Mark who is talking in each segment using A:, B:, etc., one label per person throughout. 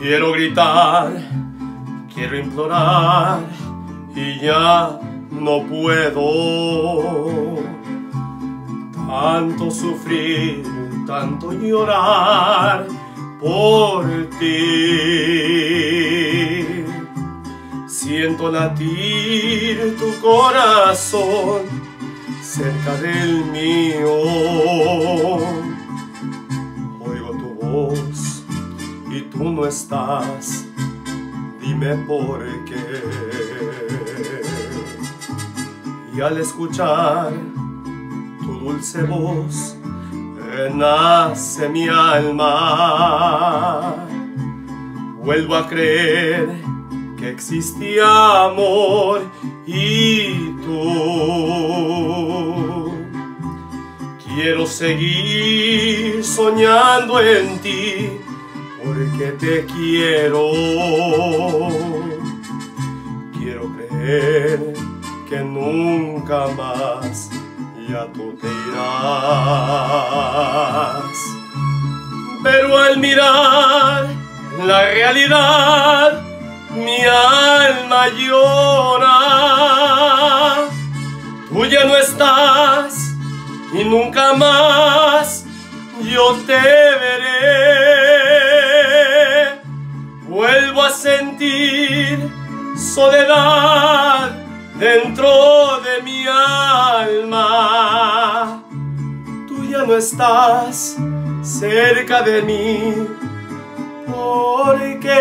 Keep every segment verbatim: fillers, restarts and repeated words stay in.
A: Quiero gritar, quiero implorar y ya no puedo. Tanto sufrir, tanto llorar por ti. Siento latir tu corazón cerca del mío. Oigo tu voz y tú no estás. Dime por qué. Y al escuchar tu dulce voz, nace mi alma. Vuelvo a creer que existía amor y tú. Quiero seguir soñando en ti porque te quiero. Quiero creer que nunca más ya tú te irás. Pero al mirar la realidad, mi alma llora. Tú ya no estás y nunca más yo te veré. Vuelvo a sentir soledad dentro de mi alma. Tú ya no estás cerca de mí. ¿Por qué?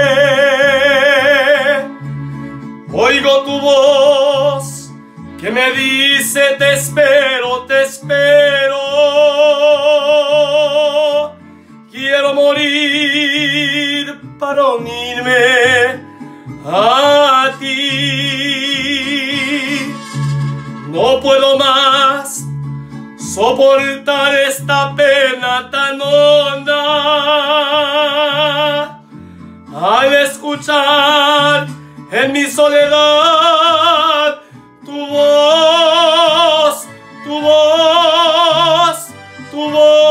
A: Oigo tu voz que me dice te espero, te espero. Quiero morir para unirme a ti. No puedo más soportar esta pena tan honda. Al escuchar en mi soledad tu voz, tu voz, tu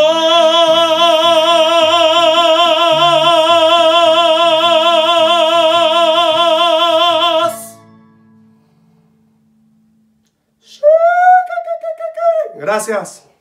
A: voz. Gracias.